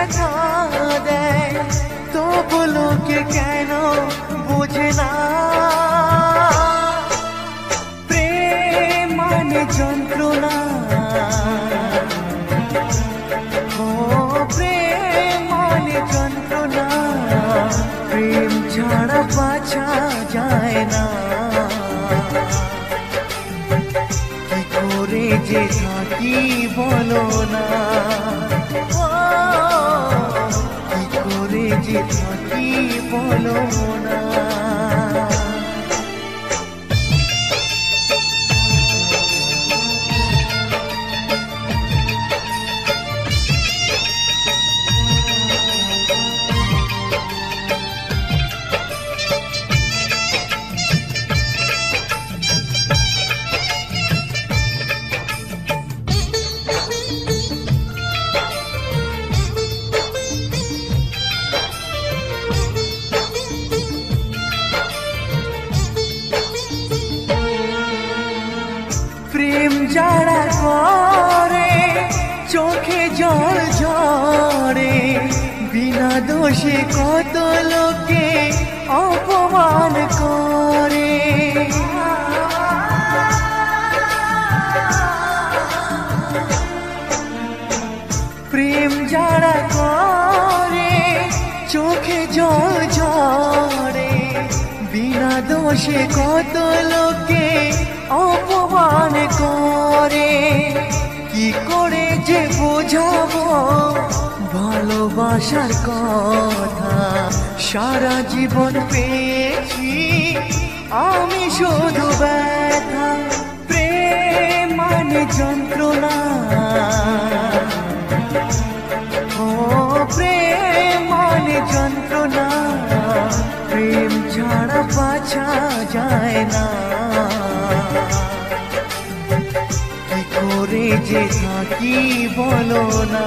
দেখা দেয় তবু লোকে কেন বোঝে না প্রেম মানে যন্ত্রণা ও প্রেম মানে যন্ত্রণা প্রেম ছাড়া বাঁচা যায় না কি করে যে থাকি বলো না কি করে যে থাকি বলো না প্রেম যারা করে চোখে জল ঝরে বিনা দোষে কত লোকে অপমান করে প্রেম যারা করে চোখে জল ঝরে বিনা দোষে কত লোকে অপমান করে কি করে যে বোঝাবো ভালোবাসার কথা সারা জীবন পেয়েছি আমি শুধু ব্যথা প্রেম মানে যন্ত্রণা ও প্রেম মানে যন্ত্রণা প্রেম ছাড়া বাঁচা যায় না কি করে যে থাকি বলো না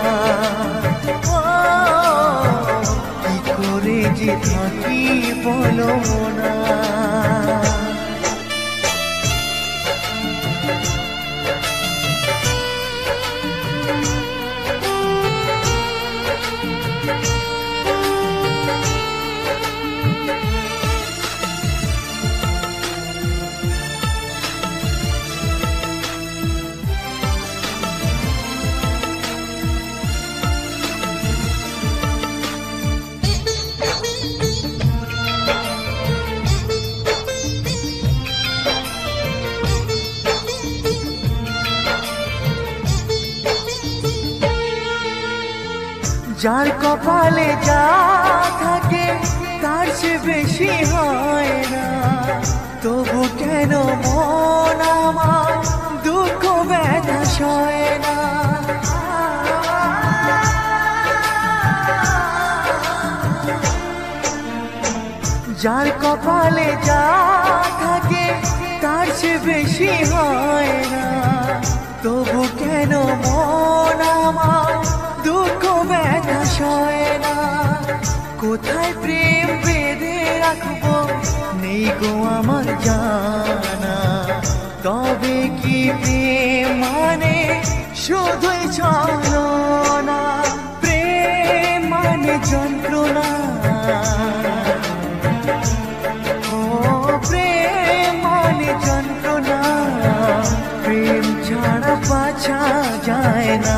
কি করে যে থাকি বলো না যার কপালে যা থাকে তার চেয়ে বেশি হয় না তবু কেন মন আমার দুঃখ ব্যথা সয় না যার কপালে যা থাকে তার চেয়ে বেশি হয় না তবু কেন মন আমার দুঃখ ব্যথা সয় না কোথায় প্রেম বেঁধে রাখবো নেই গো আমার জানা তবে কি প্রেম মানে শুধুই ছলনা প্রেম মানে যন্ত্রণা ও প্রেম মানে যন্ত্রণা প্রেম ছাড়া বাঁচা যায় না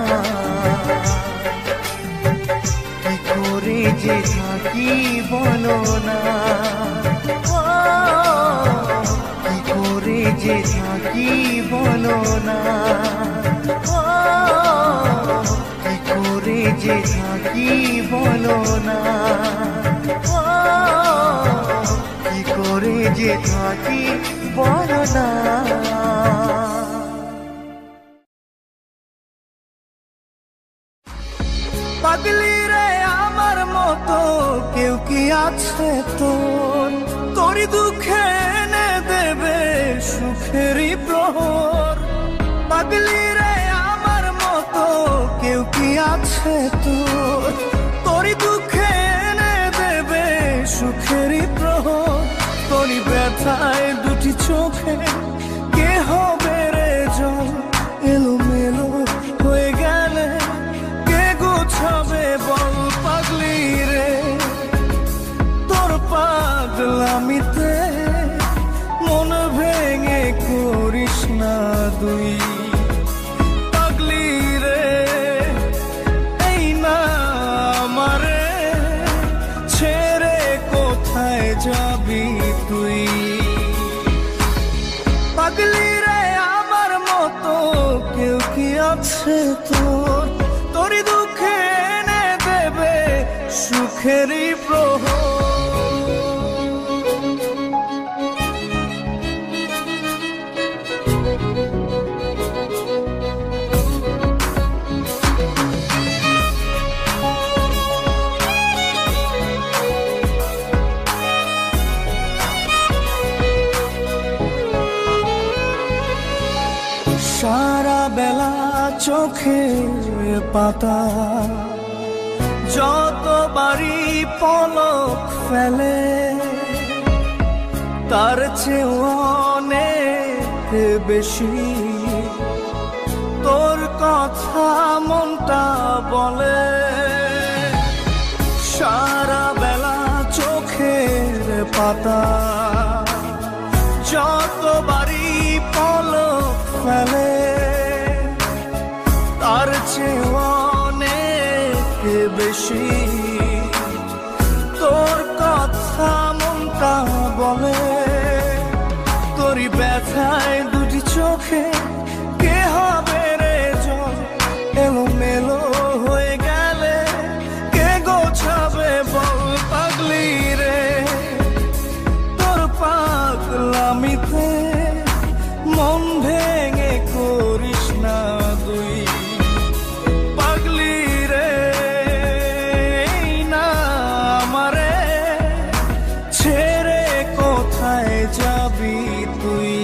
কি করে যে থাকি বলো না কি করে যে থাকি বলো না কি করে যে থাকি বলো না কি করে যে থাকি বলো না পাগলি রে আমার মতো কেউ কি আছে তোরই দুঃখে এনে দেবে সুখেরই প্রহর পাগলি রে আমার মতো কেউ কি আছে তোরই দুঃখে এনে দেবে সুখেরই প্রহর তোরই ব্যথায় দুটি চোখে কে হবে রে জল এলোমেলো হয়ে গেলে কে গোছাবে পাগলামিতে মন ভেঙে করিস না দুই। পাগলি রে এই না আমারে ছেড়ে কোথায় যাবি তুই। পাগলি রে আমার মতো কেউ কি আছে তোর, তোরই দুঃখে এনে দেবে সুখেরই প্রহর। সারা বেলা চোখের পাতা যতবারই পলক ফেলে, তার চেয়ে অনেক বেশি তোর কথা মনটা বলে। সারা বেলা চোখের পাতা যতবারই পলক ফেলে, তার চেয়ে অনেক বেশি তোর কথা মনটা বলে। তোরই ব্যথায় দুটি চোখে কে হবে রে জল, এলোমেলো হয়ে গেলে কে গোছাবে বল। পাগলি রে তোর পাগলামিতে মন ভেঙে করিস না দুই। পাগলি রে না আমারে ছেড়ে কোথায় যাবি তুই।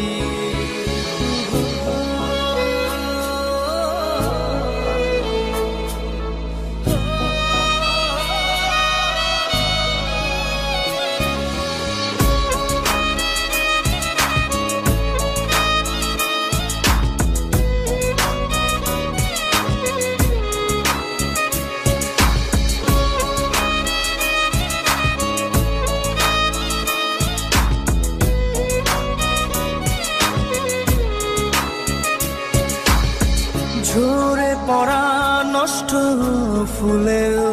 ঝরে পড়া নষ্ট ফুলেও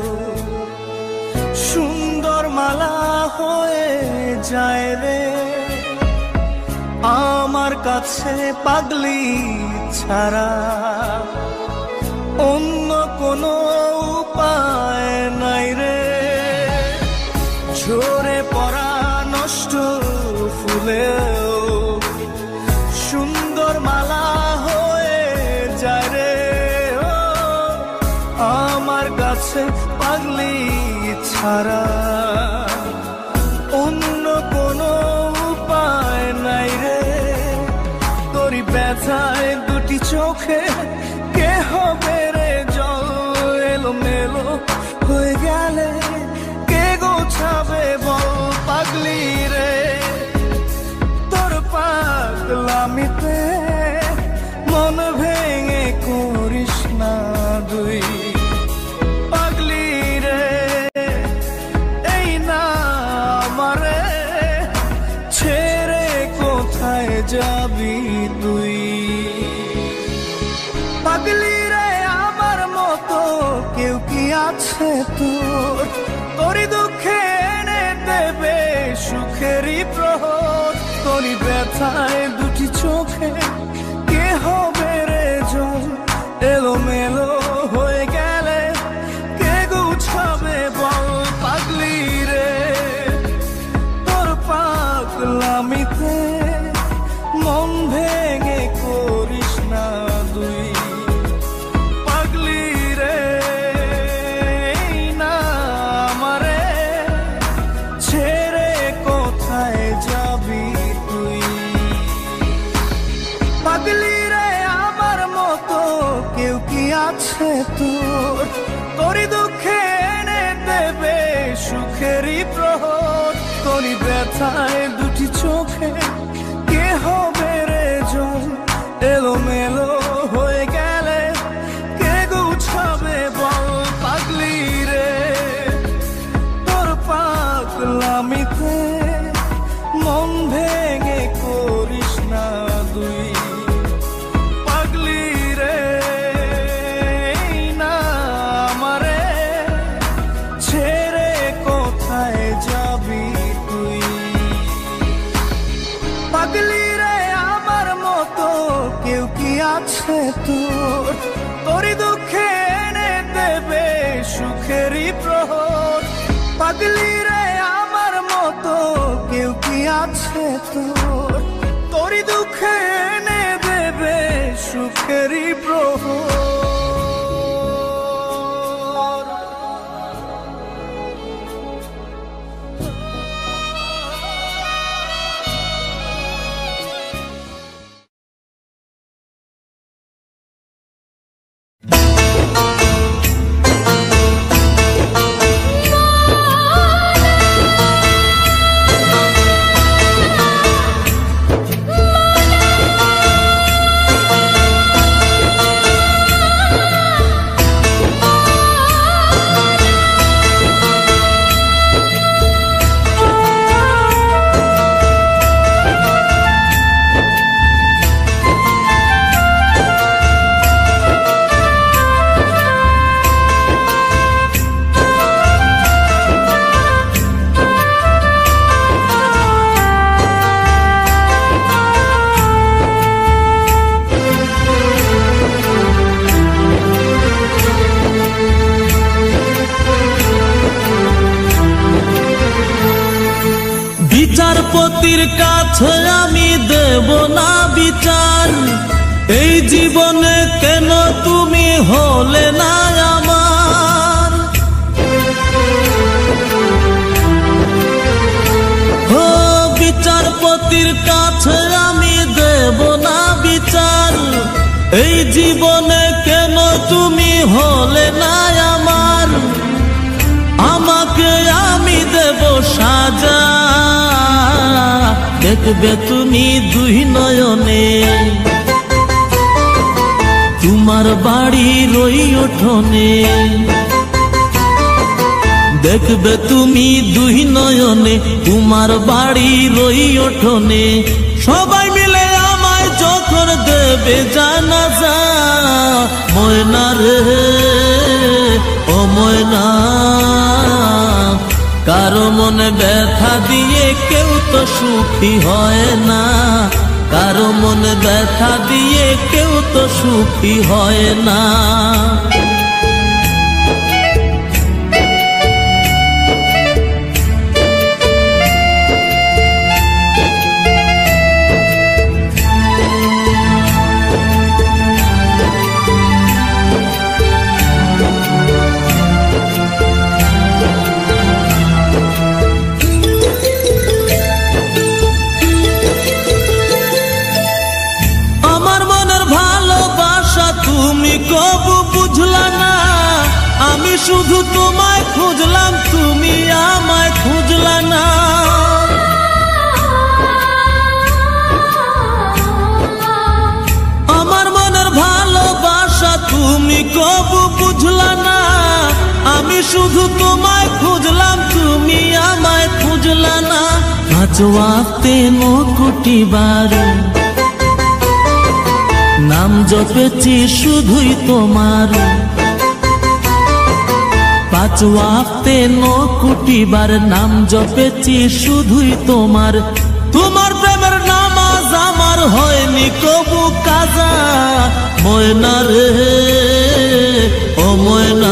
সুন্দর মালা হয়ে যায় রে আমার কাছে। পাগলি ছাড়া অন্য কোনো উপায় নাই রে। ঝরে পড়া নষ্ট ফুলেও সুন্দর মালা হয়ে যায় রে আমার কাছে। পাগলি ছাড়া অন্য কোনো উপায় নাই রে। তোরই ব্যথায় দুটি চোখে কে হবে রে জল, এলোমেলো হয়ে গেলে কে গোছাবে বল। পাগলি রে তোর পাগলামিতে মন ভেঙে করিস না দুই। পাগলি রে এই না আমারে ছেড়ে কোথায় যাবি তুই। পাগলি রে আমার মতো কেউ কি আছে তোর, তোরই দুঃখে এনে দেবে সুখেরই প্রহর। তোরই ব্যথায় দুটি চোখে কে হবে রে জল, এলোমেলো হয়ে গেলে কে গুছাবে বল। পাগলি রে তোর পাগলামিতে মন ভেঙে করিস না দুই। পাগলি রে না আমারে ছেড়ে কোথায় যাবি তুই। পাগলি রে আমার মতো কেউ কি আছে তোর, তোরই দুঃখে এনে দেবে সুখেরই প্রহর। তোরই ব্যথায় দুটি চোখে কে হবে রে জল, এলোমেলো হয়ে গেলে কে গুছাবে বল। পাগলি রে তোর পাগলামিতে আছে তোর, তোরই দুঃখে এনে দেবে সুখেরই প্রহর। পাগলি রে আমার মতো কেউ কি আছে তোর, তোরই দুঃখে এনে দেবে সুখেরই প্রহর। বিচারপতির কাছে আমি দেব না বিচার, এই জীবনে কেন তুমি হলে না আমার। ও বিচারপতির কাছে আমি দেব না বিচার, এই জীবনে কেন তুমি হলে না আমার। আমাকে আমি দেব সাজা, দেখবে তুমি দুই নয়নে, তোমার বাড়ির ওই উঠোনে। দেখবে তুমি দুই নয়নে, তোমার বাড়ির ওই উঠোনে। সবাই মিলে আমায় যখন দেবে জানাজা, ময়না রে ও ময়না, কারো মনে ব্যথা দিয়ে কেউ তো সুখী হয় না, কারো মনে ব্যথা দিয়ে কেউ তো সুখী হয় না। তুমি কবু বুঝলা না, আমি শুধু তোমায় খুঁজলাম, তুমি আমায় খুঁজলা না। আমার মনের ভালোবাসা তুমি কবু বুঝলা না, আমি শুধু তোমায় খুঁজলাম, তুমি আমায় খুঁজলা না। আজ ওয়াক্তে কোটি বার নাম জপেছি শুধুই তোমার, পাঁচ ওয়াক্তে কোটি বার নাম জপেছি শুধুই তোমার। তোমার প্রেমের নামাজ আমার হয়নি কবু কাজা, ময়না রে ও ময়না,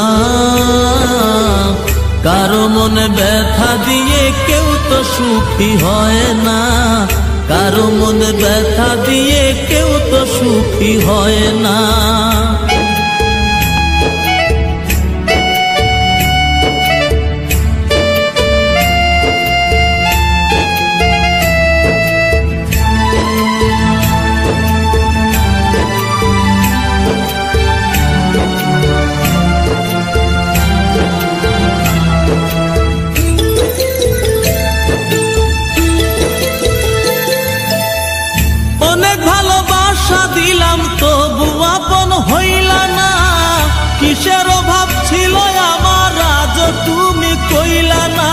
কারো মনে ব্যথা দিয়ে কেউ তো সুখী হয় না, কারো মনে ব্যথা দিয়ে কেউ তো সুখী হয় না। দিলাম তবু আপন হইলা না, কিসের অভাব ছিল আমার আজ তুমি কইলা না।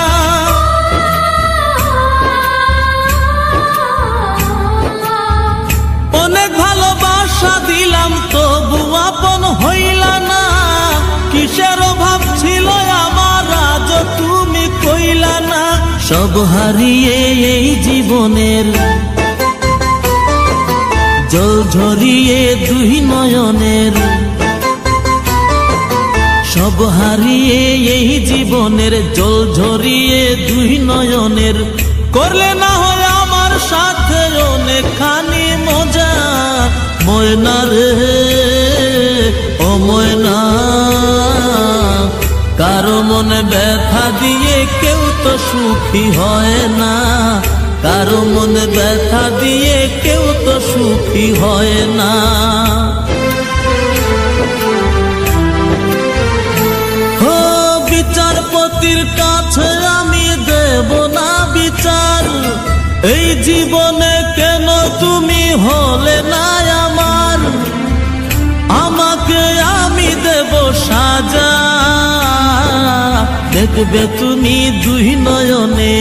অনেক ভালোবাসা দিলাম তবু আপন হইলা না, কিসের অভাব ছিল আমার আজ তুমি কইলা না। সব হারিয়ে এই জীবনের জল ঝরিয়ে দুই নয়নের, সব হারিয়ে এই জীবনের জল ঝরিয়ে দুই নয়নের। করলে না হয় আমার সাথে অনেকখানি মজা, ময়না রে ও ময়না। কারো মনে ব্যথা দিয়ে কেউ তো সুখী হয় না, কারো মনে ব্যথা দিয়ে কেউ তো সুখী হয় না। ও বিচারপতির কাছে আমি দেব না বিচার, এই জীবনে কেন তুমি হলে না আমার। আমাকে আমি দেব সাজা, দেখবে তুমি দুই নয়নে।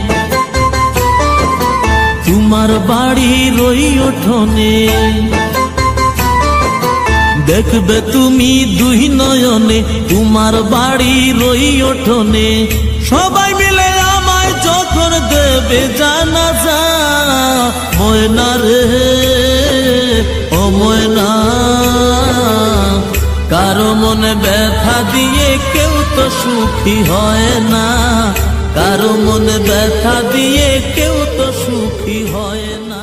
তোমার বাড়ির ওই উঠোনে, দেখবে তুমি দুই নয়নে। তোমার বাড়ির ওই উঠোনে সবাই মিলে আমায় যখন দেবে জানাজা, ময়না রে ও ময়না। কারো মনে ব্যথা দিয়ে কেউ তো সুখী হয় না, কারো মনে ব্যথা দিয়ে কেউ তো সুখী হয় না।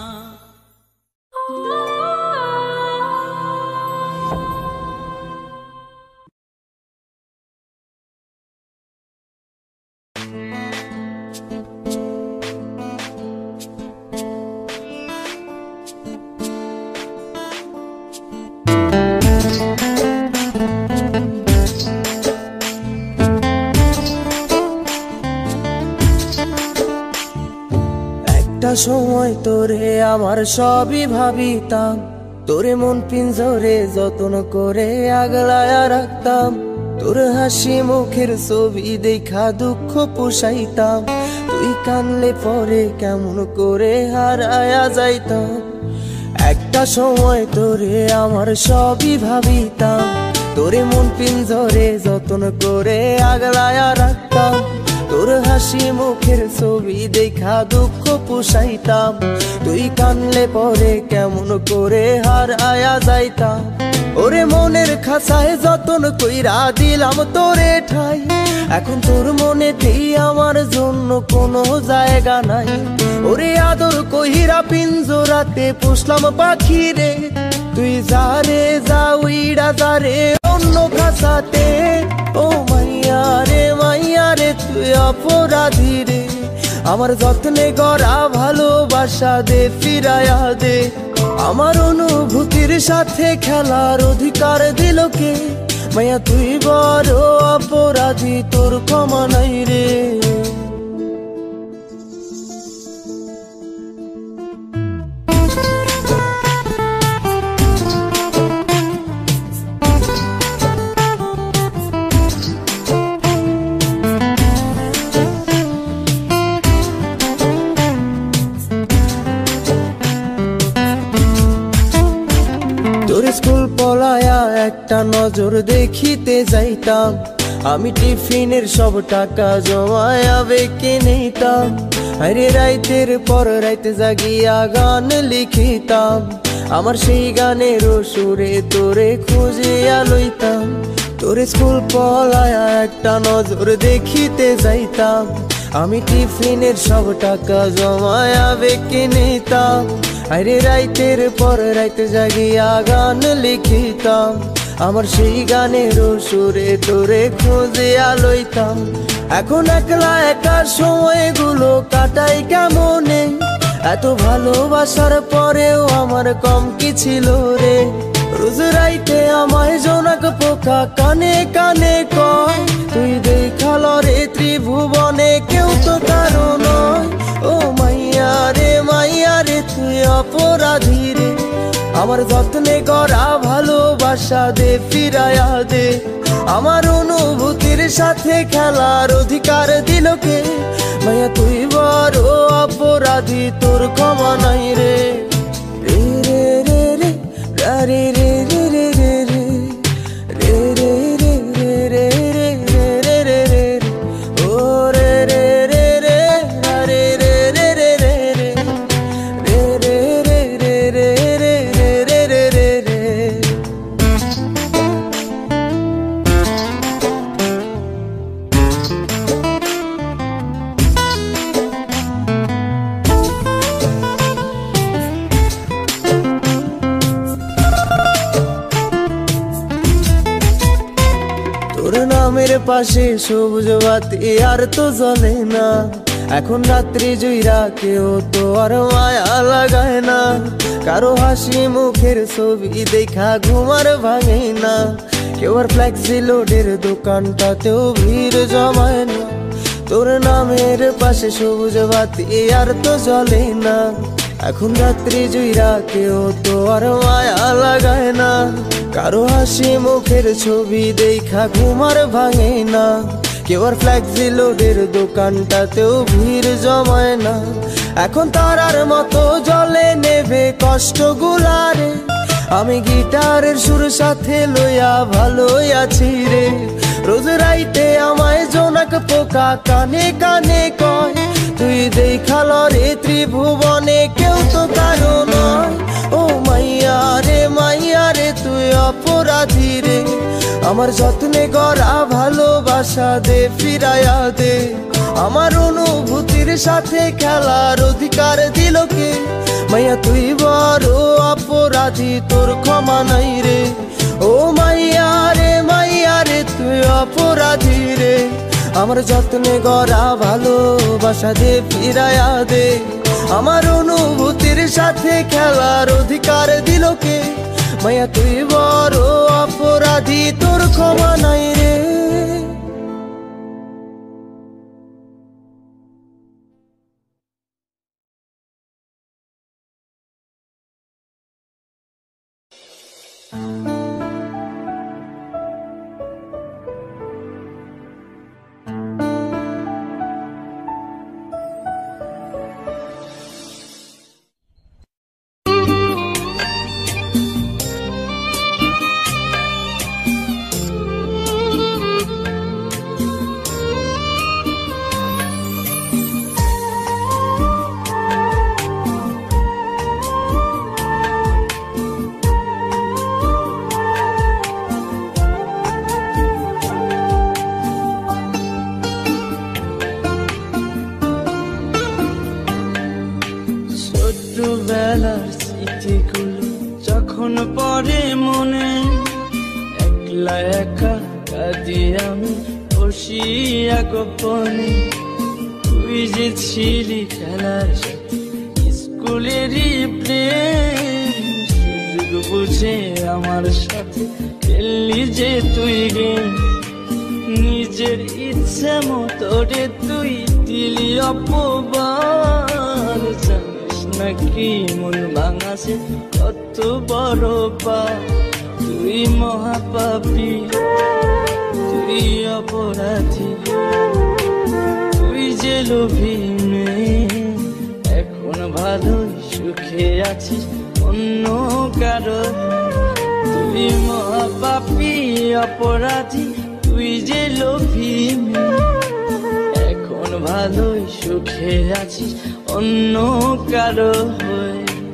একটা সময় তোরে আমার সবই ভাবিতাম, তোরে মন পিঞ্জরে যত্ন করে আগলায়া রাখতাম। তোর হাসি মুখের ছবি দেখা দুঃখ পুষাইতাম, তুই কানলে পরে কেমন করে হারায়া যাইতাম। একটা সময় তোরে আমার সবই ভাবিতাম, তোরে মন পিঞ্জরে যত্ন করে আগলায়া রাখতাম। তোর হাসি মুখের ছবি দেখা দুঃখ পুষাইতাম, তুই কানলে পরে কেমন করে হারায়া যাইতাম। ওরে মনের খাঁচায় যতন কইরা দিলাম তোরে ঠাই, এখন তোর মনেতেই আমার জন্য কোনো জায়গা নাই। ওরে আদর কইরা পিঞ্জরাতে পুষলাম পাখি রে, তুই যারে যা উইড়া যারে অন্য খাঁচাতে। ও মাইয়া রে তুই অপরাধী রে, আমার যত্নে গড়া ভালোবাসা দে ফিরায়া দে। আমার অনুভূতির সাথে খেলার অধিকার দিল কে, মাইয়া তুই বড় অপরাধী, তোর ক্ষমা নাই রে। স্কুল পলায়া একটা নজর দেখিতে যাইতাম, আমি টিফিনের সব টাকা জমায়া বেঁকে নিতাম। আরে রাইতের পর রাইতে জাগিয়া গান লিখিতাম, আমার সেই গানের সুরে তোরে খুঁজিয়া লইতাম। তোর স্কুল পলায়া একটা নজর দেখিতে যাইতাম, আমি টিফিনের সব টাকা জমায়া বেঁকে নিতাম। আরে রাইতের পর রাইতে জাগিয়া গান লিখিতাম, আমার সেই গানের সুরে তোরে খুঁজিয়া লইতাম। এখন একলা একা সময়গুলো কাটাই কেমনে, এত ভালোবাসার পরেও আমার কম কি ছিল রে। রোজ রাইতে আমায় জোনাক পোকা কানে কানে কয়, তুই দেখাল রে ত্রিভুবনে কেউ তো কারো নয়। ও মাইয়া রে তুই অপরাধী রে, আমার যত্নে গড়া ভালোবাসা দে ফিরায়া দে। আমার অনুভূতির সাথে খেলার অধিকার দিল কে, মাইয়া তুই বড় অপরাধী, তোর ক্ষমা নাই রে। রে রে রে রে রে রে রে রে রে রে রে রে রে রে রে রে রে ও রে রে রে রে রে রে রে রে রে রে রে রে রে রে রে পাশে সবুজ বাতি আর তো জ্বলে না, এখন রাত্রি জুইরা কেউ তো আর মায়া লাগায় না, কারো হাসি মুখের ছবি দেখা ঘুমার ভাঙে না, কেউ আর ফ্লেক্সি লোডের দোকানটাতেও ভিড় জমায় না, তোর নামের পাশে সবুজ বাতি আর তো জ্বলে না, এখন রাত্রি জুইরা কেউ তো আর মায়া লাগায় না, কারো হাসি মুখের ছবি দেখা ঘুমার ভাঙে না, কেউ আর ফ্লেক্সি লোডের দোকানটাতেও ভিড় জমায় না, এখন তারার মতো জলে নেবে কষ্ট গুলারে, আমি গিটারের সুর সাথে লইয়া ভালোই আছি রে, রোজ রাইতে আমায় জোনাক পোকা কানে কানে কয়, তুই দেখাল রে ত্রিভুবনে কেউ তো কারো নয়, ও মাইয়া রে তুই অপরাধী রে, আমার যত্নে গড়া ভালোবাসা দে ফিরাইয়া দে, আমার অনুভূতির সাথে খেলার অধিকার দিল কে, মাইয়া তুই বড় অপরাধী তোর ক্ষমা নাই রে, ও মাইয়া রে তুই অপরাধী রে, আমার যত্নে গড়া ভালোবাসা দে ফিরাইয়া দে, আমার অনুভূতির সাথে খেলার অধিকার দিল কে, মাইয়া তুই বড় অপরাধী তোর ক্ষমা নাই রে। ছোটবেলার স্মৃতিগুলো যখন পড়ে মনে, একলা একা কাঁদি আমি বসিয়া গোপনে, তুই যে ছিলি খেলার সাথে স্কুলেরই প্রেম, সুযোগ বুঝে আমার সাথে খেললি যে তুই গেম, নিজের ইচ্ছে মতো রে তুই দিলি অপবাদ, নাকি মন ভাঙাছে কত বড় পা, তুই মহাপাপী তুই অপরাধী, তুই যে লোভী মেয়ে, এখন ভালোই সুখে আছিস অন্য কারো, তুই মহাপাপী অপরাধী, তুই যে লোভী মেয়ে, এখন ভালোই সুখে আছিস অন্য কারো হয়ে।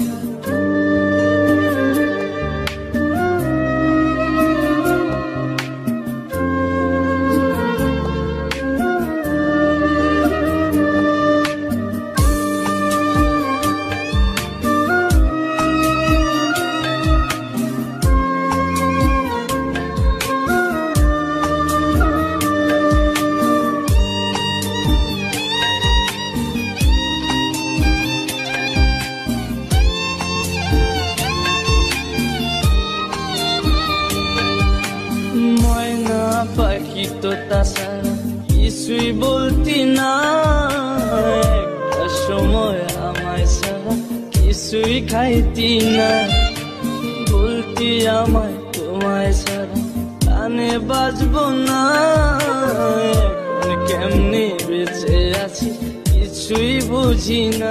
পাখি তো তাছাড়া কিছুই বলতি না, একটা সময় আমায় ছাড়া কিছুই খাইতি না, বলতি আমায় তোমায় ছাড়া কানে বাজবো না, এখন কেমনে বেঁচে আছি কিছুই বুঝি না,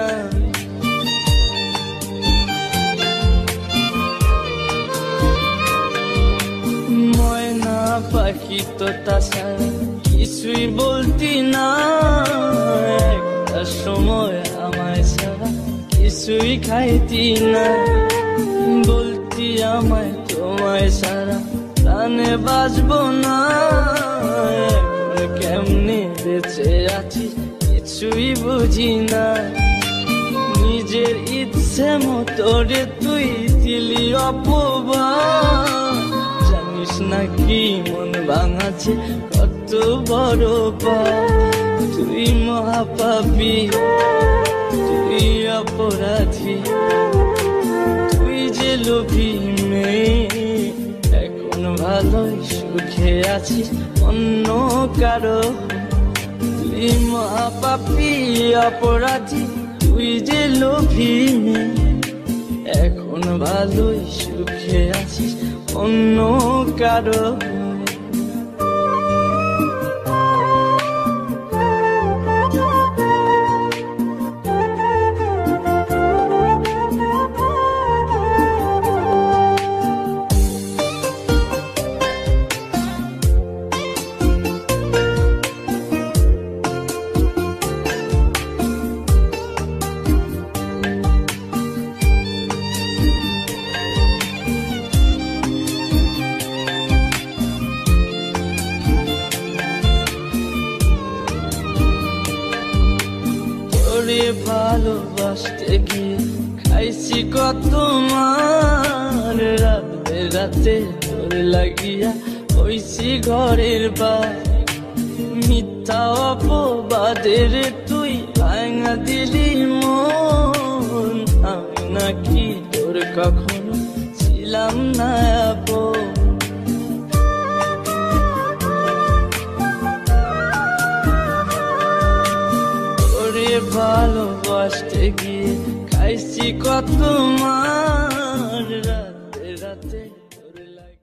পাখি তো তাছাড়া কিছুই বলতি না, একটা সময় আমায় ছাড়া কিছুই খাইতি না, বলতি আমায় তোমায় ছাড়া প্রাণে বাজবো না, এখন কেমনে বেঁচে আছি কিছুই বুঝি না, নিজের ইচ্ছে মতো রে তুই দিলি অপবাদ, জানিস নাকি মন ভাঙাছে কত বড় পাপ। তুই মহাপাপী, তুই অপরাধী, তুই যে লোভী মেয়ে, এখন ভালোই সুখে আছিস অন্য কারো। তুই মহাপাপী অপরাধী, তুই যে লোভী মেয়ে, এখন ভালোই সুখে আছিস অন্য কারো। ভালোবাসতে গিয়ে খাইছি কত মার, রাতে রাতে তোর লাগিয়া হইছি ঘরের বার। মিথ্যা অপবাদের তুই ভাঙা দিলি মন, আমি নাকি তোর কখনো ছিলাম না আপন। ভালোবাসতে গিয়ে খাইছি কত মার, রাতে রাতে তোর লাগি।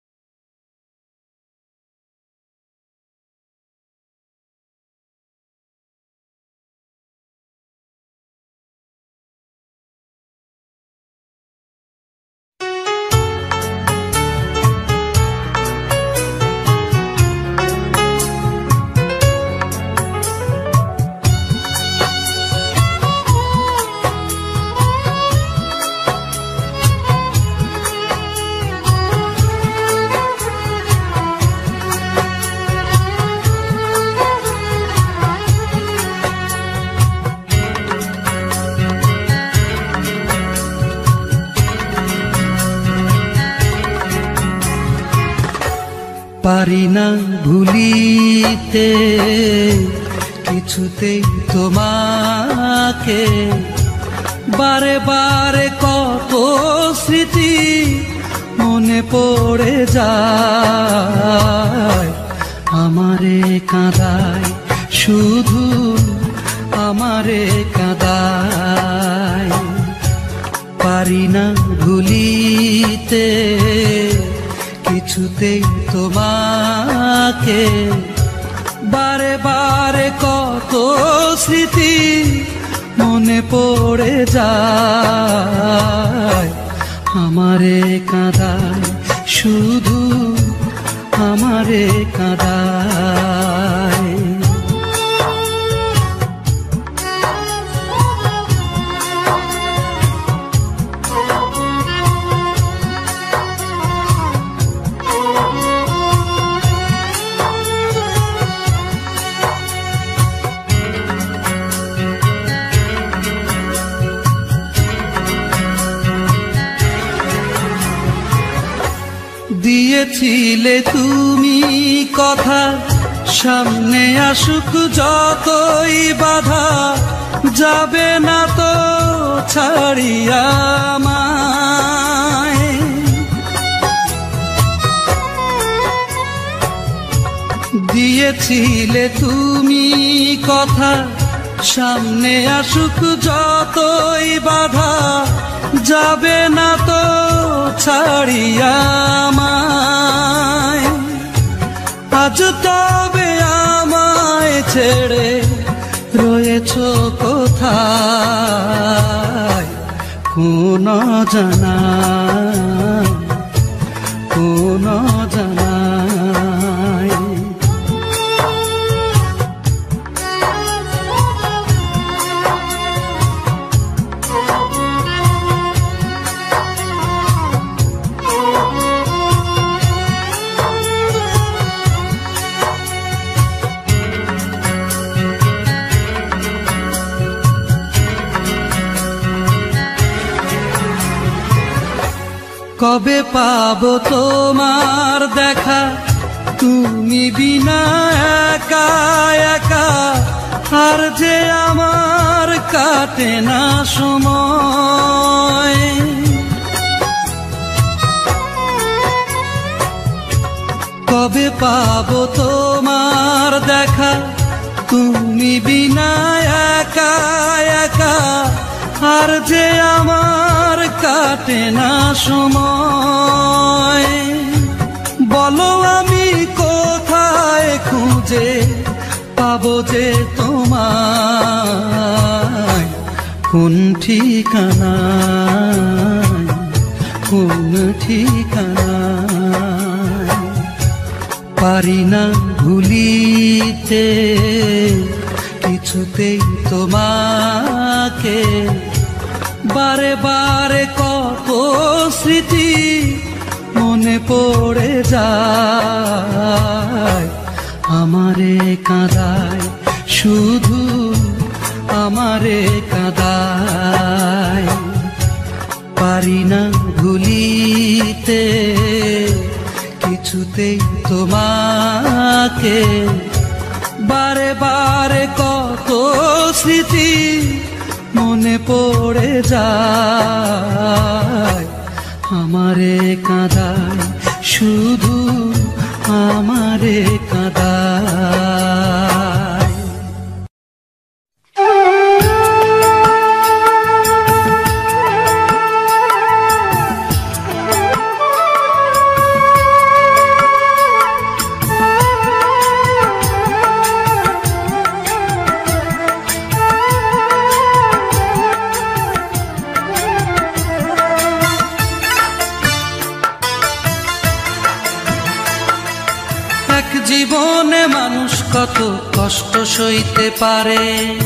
পারি না ভুলিতে কিছুতেই তোমাকে, বারে বারে কত স্মৃতি মনে পড়ে যায়। আমারে কাঁদায় শুধু, আমারে কাঁদায়। পারি না ভুলিতে কিছুতেই তোমাকে, বারে বারে কত স্মৃতি মনে পড়ে যায়। আমারে কাঁদায় শুধু, আমারে কাঁদায়। দিয়েছিলে তুমি কথা, সামনে আসুক যতই বাধা, যাবে না তো ছাড়িয়া আমায়। দিয়েছিলে তুমি কথা, সামনে আসুক যতই বাধা, যাবে না তো ছাড়িয়া আমায়। আজ তবে আমায় ছেড়ে রয়েছ কোথায়? কোন জানা, কোন জানায়। কবে পাবো তোমার দেখা, তুমি বিনা একা একা, আর যে আমার কাটে না সময়। কবে পাবো তোমার দেখা, তুমি বিনা একা একা, আর যে আমার কাটে না সময়। বলো আমি কোথায় খুঁজে পাবো যে তোমায়, কোন ঠিকানায়, কোন ঠিকানায়। পারি না ভুলিতে কিছুতেই তোমাকে, বারে বারে কত স্মৃতি মনে পড়ে যায়। আমারে কাঁদায় শুধু, আমারে কাঁদায়। পারি না ভুলিতে কিছুতেই তোমাকে, বারে বারে কত স্মৃতি মনে পড়ে যায়। আমারে কাঁদায় শুধু, আমারে কাঁদায়। জীবনে মানুষ কত কষ্ট সইতে পারে,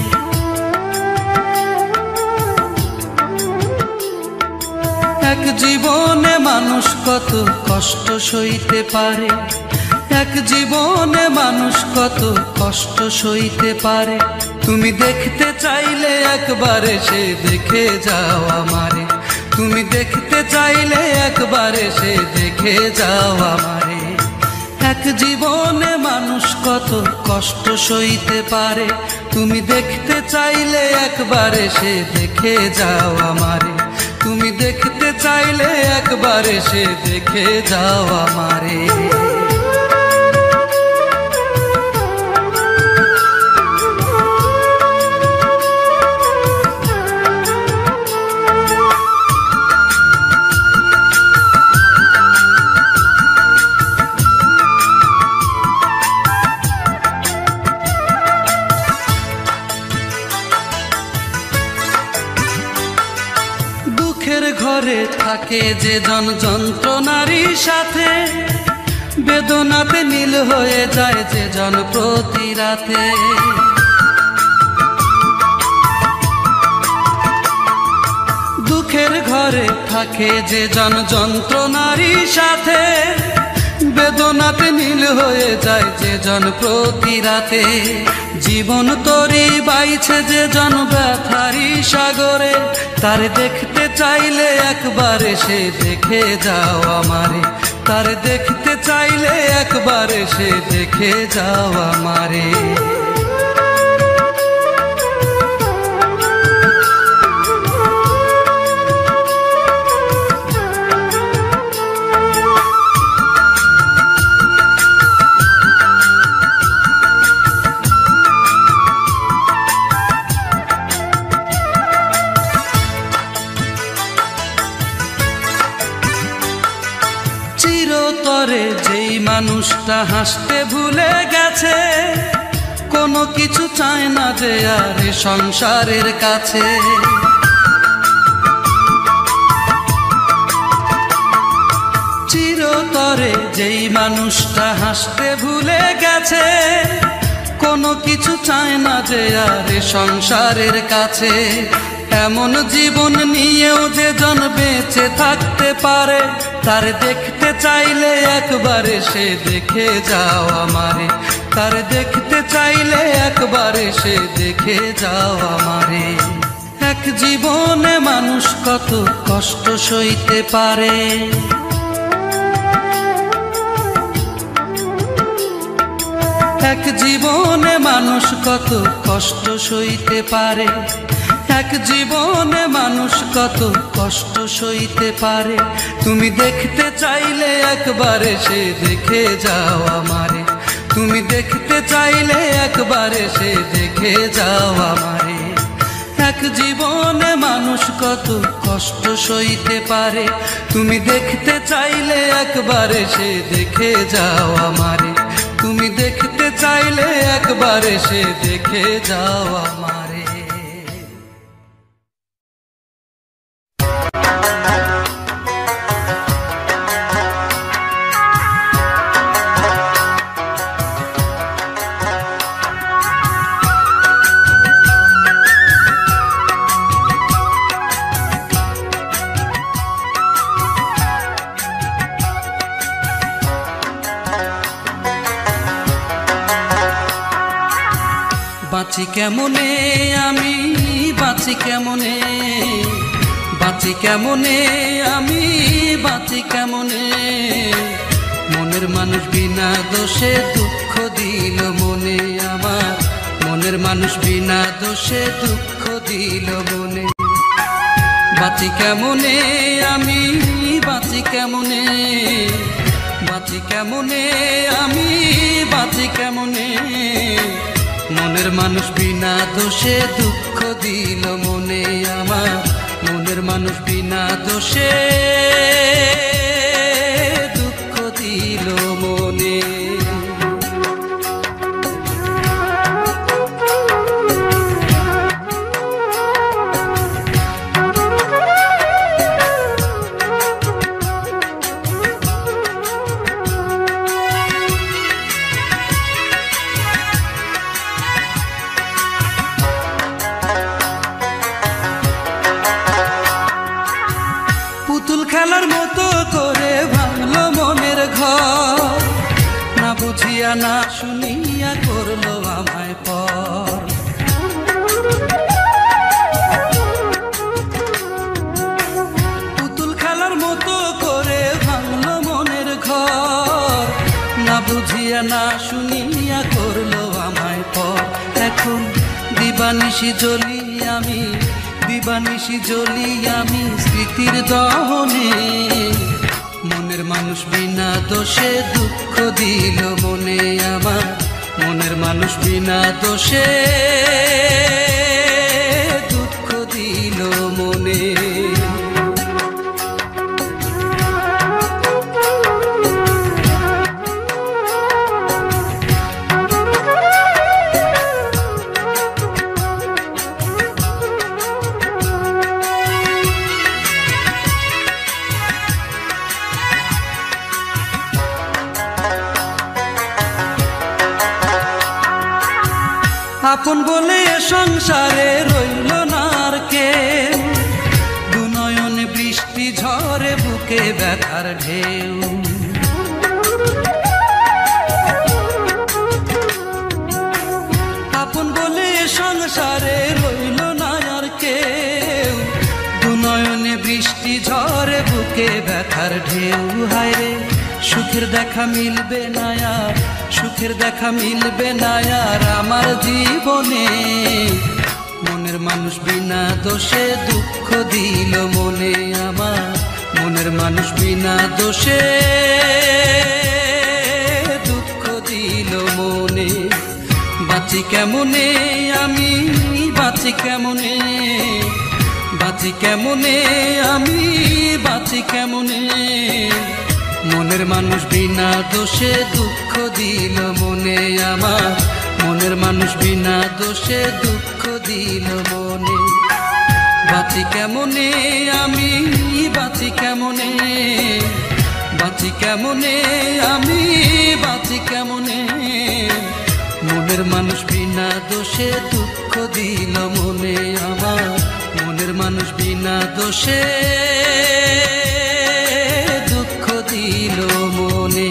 এক জীবনে মানুষ কত কষ্ট সইতে পারে, এক জীবনে মানুষ কত কষ্ট সইতে পারে। তুমি দেখতে চাইলে একবার এসে দেখে যাও আমারে, তুমি দেখতে চাইলে একবার এসে দেখে যাও আমারে। এক জীবনে মানুষ কত কষ্ট সইতে পারে, তুমি দেখতে চাইলে একবার এসে দেখে যাও আমারে, তুমি দেখতে চাইলে একবার এসে দেখে যাও আমারে। ঘরে থাকে যে জন যন্ত্রণারই সাথে, বেদনাতে নীল হয়ে যায় যে জন প্রতি রাতে। দুঃখের ঘরে থাকে যে জন যন্ত্রণারই সাথে, বেদনাতে নীল হয়ে যায় যে জন প্রতি রাতে। জীবন তরি বাইছে যে জন ব্যথারি সাগরে, তার দেখতে চাইলে একবার এসে দেখে যাও আমারে, তার দেখতে চাইলে একবার এসে দেখে যাও আমারে। চিরতরে যেই মানুষটা হাসতে ভুলে গেছে, কোনো কিছু চায় না যে আর সংসারের কাছে। চিরতরে যেই মানুষটা হাসতে ভুলে গেছে, কোনো কিছু চায় না যে আর সংসারের কাছে। এমন জীবন নিয়েও যে জন বেঁচে থাকতে পারে, তার দেখতে চাইলে একবার এসে দেখে যাও আমারে, তার দেখতে চাইলে একবার এসে দেখে যাও আমারে। এক জীবনে মানুষ কত কষ্ট সইতে পারে, এক জীবনে মানুষ কত কষ্ট সইতে পারে, এক জীবনে মানুষ কত কষ্ট সইতে পারে। তুমি দেখতে চাইলে একবার এসে দেখে যাও আমারে, তুমি দেখতে চাইলে একবার এসে দেখে যাও আমারে। এক জীবনে মানুষ কত কষ্ট সইতে পারে, তুমি দেখতে চাইলে একবার এসে দেখে যাও আমারে, তুমি দেখতে চাইলে একবার এসে দেখে যাও আমারে। বাঁচি কেমনে আমি, বাঁচি কেমনে, বাঁচি কেমনে আমি, বাঁচি কেমনে। মনের মানুষ বিনা দোষে দুঃখ দিল মনে আমার, মনের মানুষ বিনা দোষে দুঃখ দিল মনে। বাঁচি কেমনে আমি, বাঁচি কেমনে, বাঁচি কেমনে আমি, বাঁচি কেমনে। মনের মানুষ বিনা দোষে দুঃখ দিল মনে আমার, মনের মানুষ বিনা দোষে দুঃখ দিল মনে। খেলার মতো করে ভাঙলো মনের ঘর, না বুঝিয়া না শুনিয়া করলো আমায় পর। পুতুল খেলার মতো করে ভাঙলো মনের ঘর, না বুঝিয়া না শুনিয়া করলো আমায় পর। এখন দিবানিশি জ্বলি আমি, দিবানিশি জ্বলি আমি স্মৃতির দহনে। মনের মানুষ বিনা দোষে দুঃখ দিল মনে আমার, মনের মানুষ বিনা দোষে দুঃখ দিল মনে। আপন বলে সংসারে রইল না আর কেউ, দুনয়নে বৃষ্টি ঝরে বুকে ব্যথার ঢেউ। আপন বলে সংসারে রইল না আর কেউ, দুনয়নে বৃষ্টি ঝরে বুকে ব্যথার ঢেউ। হায় রে সুখের দেখা মিলবে না আর, সুখের দেখা মিলবে না আর আমার জীবনে। মনের মানুষ বিনা দোষে দুঃখ দিল মনে আমার, মনের মানুষ বিনা দোষে দুঃখ দিল মনে। বাঁচি কেমনে আমি, বাঁচি কেমনে, বাঁচি কেমনে আমি, বাঁচি কেমনে। মনের মানুষ বিনা দোষে দুঃখ দিল মনে আমার, মনের মানুষ বিনা দোষে দুঃখ দিল মনে। বাঁচি কেমনে আমি, বাঁচি কেমনে, বাঁচি কেমনে আমি, বাঁচি কেমনে। মনের মানুষ বিনা দোষে দুঃখ দিল মনে আমার, মনের মানুষ বিনা দোষে দুঃখ দিল মনে।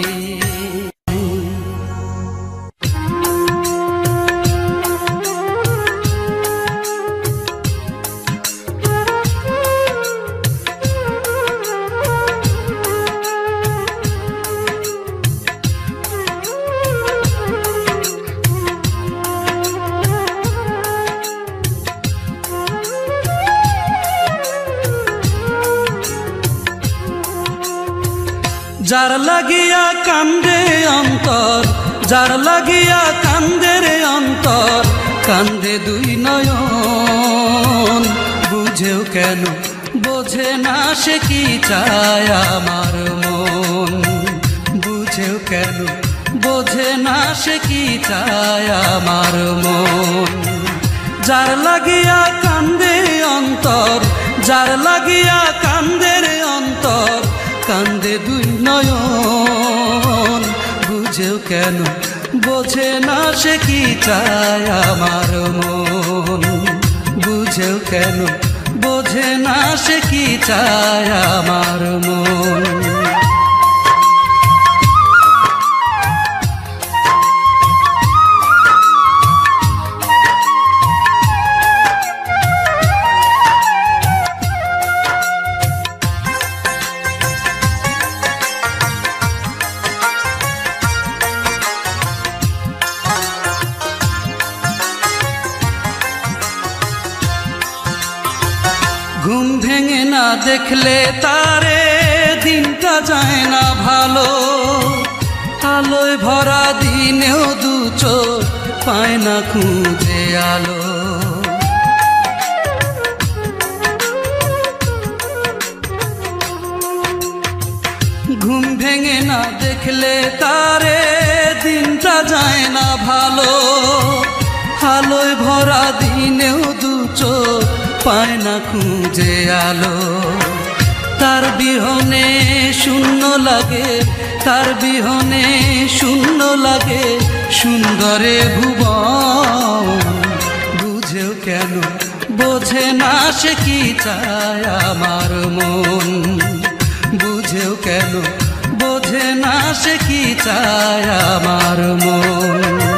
যার লাগিয়া কান্দে অন্তর, যার লাগিয়া কান্দে রে অন্তর, কান্দে দুই নয়ন। বুঝেও কেন বোঝে না সে কি চায় আমার মন, বুঝেও কেন বোঝে না সে কি চায় আমার মন। যার লাগিয়া কান্দে অন্তর, যার লাগিয়া কান্দে রে অন্তর, কান্দে দুই নয়ন। বুঝেও কেন বোঝে না সে কি চায় আমার মন, বুঝেও কেন বোঝে না সে কি চায় আমার মন। ঘুম ভেঙে না দেখলে তারে দিনটা যায় না ভালো, আলোয় ভরা দিনেও দু চোখ পায় না খুঁজে আলো। ঘুম ভেঙে না দেখলে তারে দিনটা যায় না ভালো, আলোয় ভরা দিনেও দু চোখ পায় না খুঁজে আলো। তার বিহনে শূন্য লাগে, তার বিহনে শূন্য লাগে সুন্দরে ভুবন। বুঝেও কেন বোঝে না সে কি চায় আমার মন, বুঝেও কেন বোঝে না সে কি চায় আমার মন।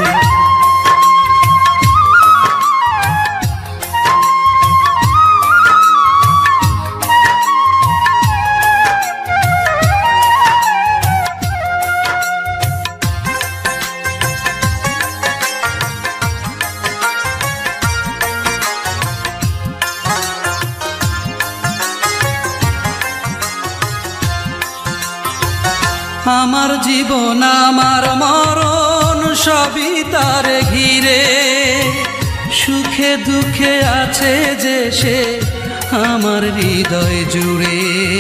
আমার জীবন আমার মরণ সবই তার ঘিরে, সুখে দুঃখে আছে যে সে আমার হৃদয় জুড়ে।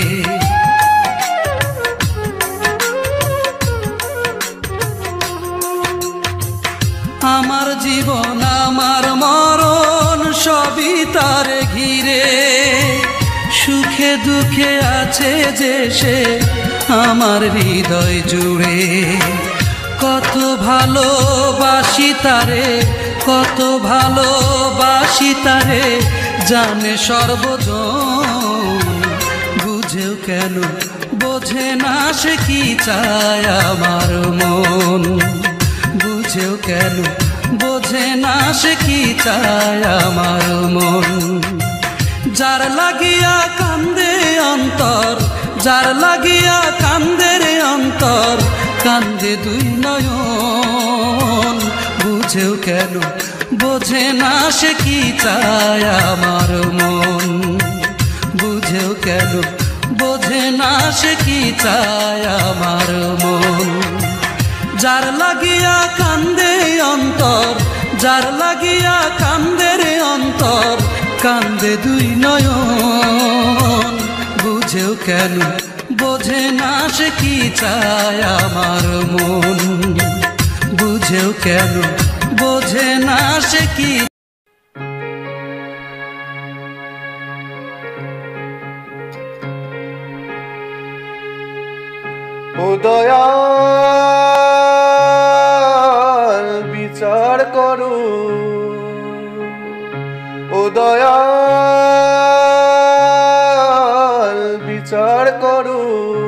আমার জীবন আমার মরণ সবই তার ঘিরে, সুখে দুঃখে আছে যে সে আমার হৃদয় জুড়ে। কত ভালোবাসি তারে, কত ভালোবাসি তারে জানে সর্বজন। বুঝেও কেন বোঝে না সে কি চায় আমার মন, বুঝেও কেন বোঝে না সে কি চায় আমার মন। যার লাগিয়া কান্দে অন্তর, যার লাগিয়া কান্দে রে অন্তর, কান্দে দুই নয়ন। বুঝেও কেন বোঝে না সে কি চায় আমার মন, বুঝেও কেন বোঝে না সে কি চায় আমার মন। যার লাগিয়া কান্দে অন্তর, যার লাগিয়া কান্দে রে অন্তর, কান্দে দুই নয়ন। বুঝেও কেন বোঝে না সে কি চায় আমার মন, বুঝেও কেন বোঝে না সে কি। ও দয়াল বিচার করো, ও দয়াল বিচার করো,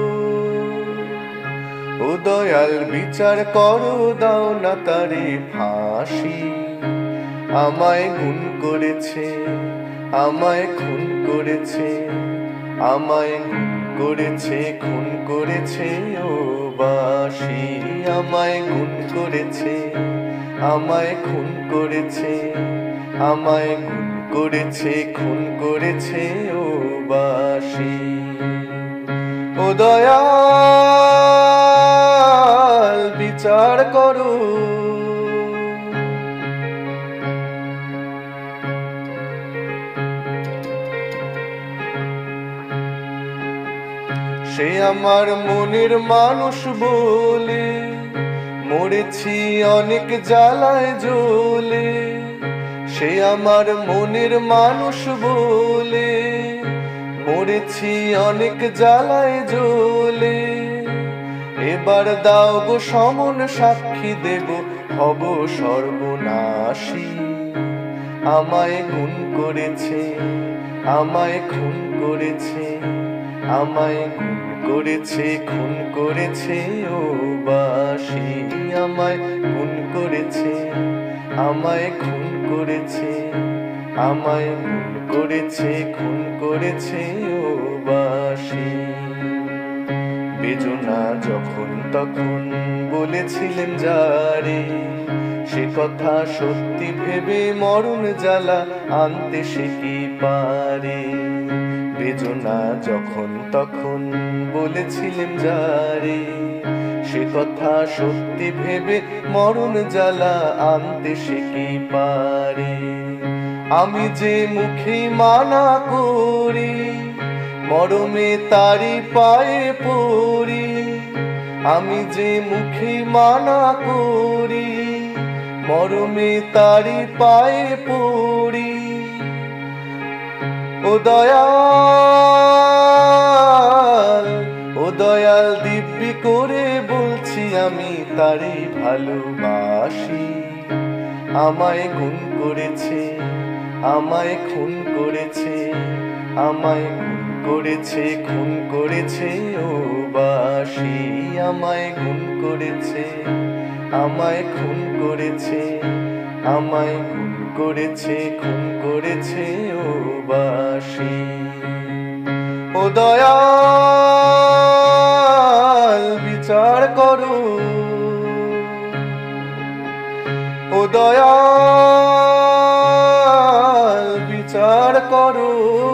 ও দয়াল বিচার করো, দাও না তারে ফাঁসি। আমায় গুণ করেছে, আমায় খুন করেছে, আমায় করেছে খুন করেছে ও বাসি। আমায় গুণ করেছে, আমায় খুন করেছে, আমায় গুণ করেছে খুন করেছে ও বাসি। ও দয়া বিচার করো। সে আমার মনের মানুষ বলে মরেছি অনেক জ্বালায় জ্বলে। সে আমার মনের মানুষ বলে মরেছি অনেক জ্বালায় জ্বলে। এবার দাও গো সমন সাক্ষী দেব হব সর্বনাশী। আমায় গুণ করেছে, আমায় খুন করেছে, আমায় গুণ করেছে, খুন করেছে ও বাসী। আমায় গুণ করেছে, আমায় খুন করেছে, আমায় গুণ করেছে, খুন করেছে ও বাসী। বেজনা যখন তখন বলেছিলেন যারে, সে কথা সত্যি ভেবে মরণ জ্বালা আনতে সে কি পারে। বেজনা যখন তখন বলেছিলেন যারে, সে কথা সত্যি ভেবে মরণ জ্বালা আনতে সে কি পারে। আমি যে মুখে মানা করি মরমে তারি পায়ে পড়ি। আমি যে মুখে মানা করি মরমে তারি পায়ে পড়ি। ও দয়াল, ও দয়াল দিব্যি করে বলছি আমি তারি ভালোবাসি। আমায় গুণ করেছে, আমায় খুন করেছে, আমায় গুণ করেছে, খুন করেছে ও বাসী। আমায় গুণ করেছে, আমায় খুন করেছে, আমায় গুণ করেছে, খুন করেছে ও বাসী। ও দয়াল বিচার করো, ও দয়াল বিচার করো।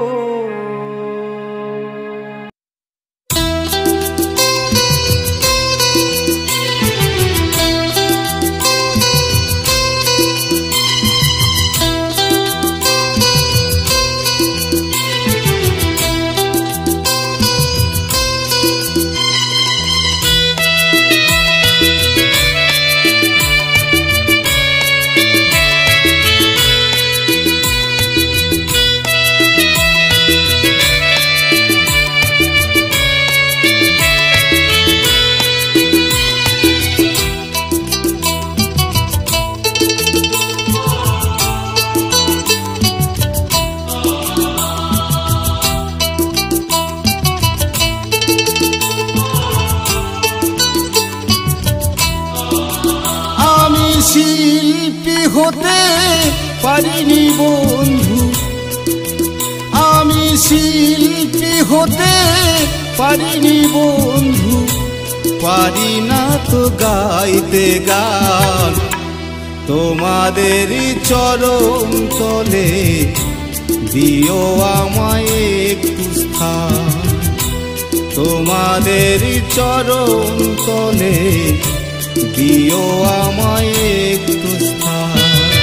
শিল্পী হতে পারিনি বন্ধু, আমি শিল্পী হতে পারিনি বন্ধু। পারি না তো গাইতে গান তোমাদেরই চরণ তলে। দিও আমায় একটু স্থান তোমাদেরই চরণ তলে। দিও আমায় একটু স্থান।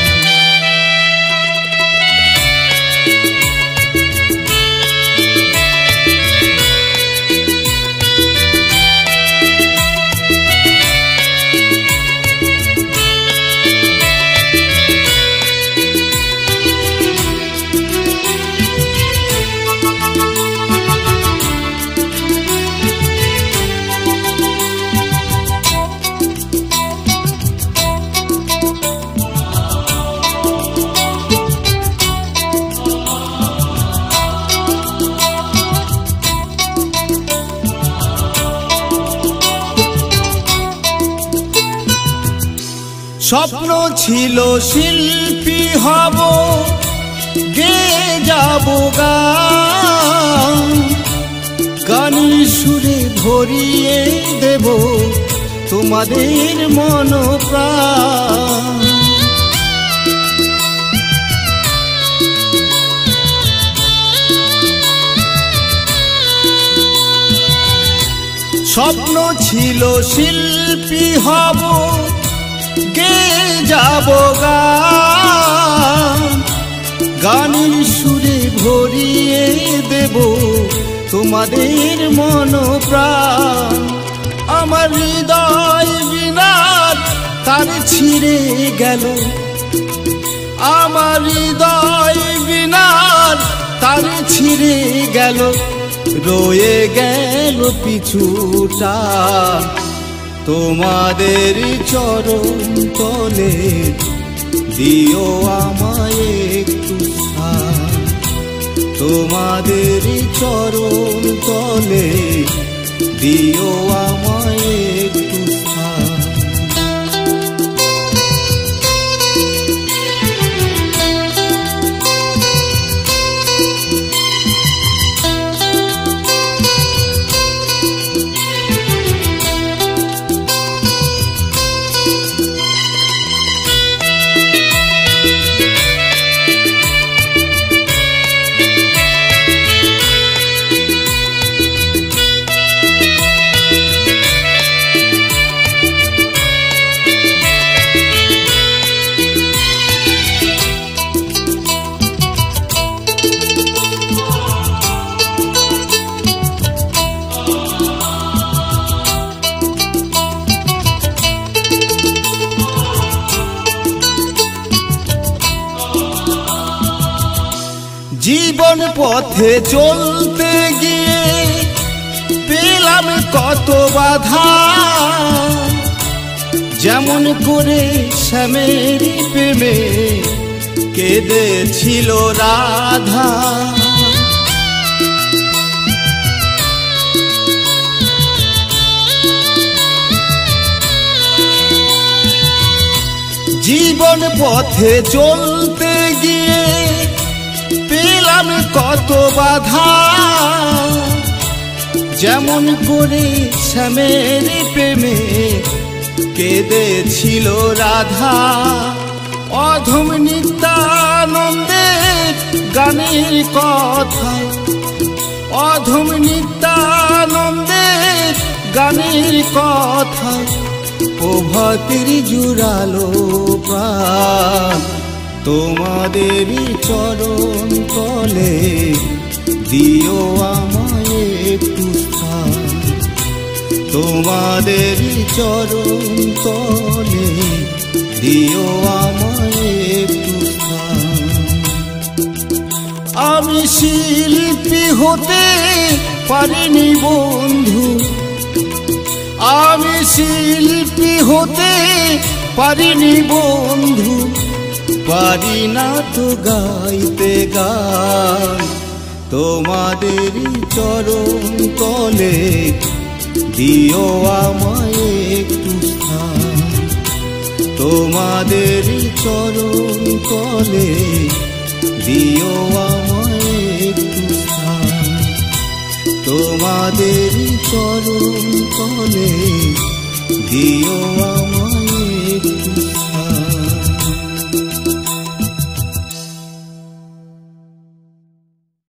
স্বপ্ন ছিল শিল্পী হব, গেয়ে যাব গান। গানের সুরে ভরিয়ে দেব তোমাদের মন প্রাণ। স্বপ্ন ছিল শিল্পী হব, গেয়ে যাব গান, গানের সুরে ভরিয়ে দেব তোমাদের মন প্রাণ। আমার হৃদয় বিনার তার ছিঁড়ে গেল, আমার হৃদয় বিনার তার ছিঁড়ে গেল, রয়ে গেল পিছুটা তোমাদের চরণ তলে। দিও আমায় একটু স্থান, তোমাদের চরণ তলে দিও আমায় একটু স্থান। জীবন পথে চলতে গিয়ে পেলাম কত বাধা, যেমন করে শ্যামের প্রেমে কেঁদেছিল রাধা। জীবন পথে চলতে গিয়ে পেলাম কত বাধা, যেমন করে শ্যামের প্রেমে কেঁদেছিল রাধা। অধম নিত্যানন্দের গানের কথা, অধম নিত্যানন্দের গানের কথা, প্রভাতের জুড়ালো প্রাণ তোমাদের চরণ তলে। দিও আমায় একটু স্থান, তোমাদের চরণ তলে দিও আমায় একটু স্থান। আমি শিল্পী হতে পারিনি বন্ধু, আমি শিল্পী হতে পারিনি বন্ধু, পারি না তো গাইতে গান তোমাদের চরণ তলে। দিও আমায় একটু স্থান, তোমাদের চরণ তলে দিও আমায় একটু স্থান, তোমাদের চরণ তলে দিও আমায়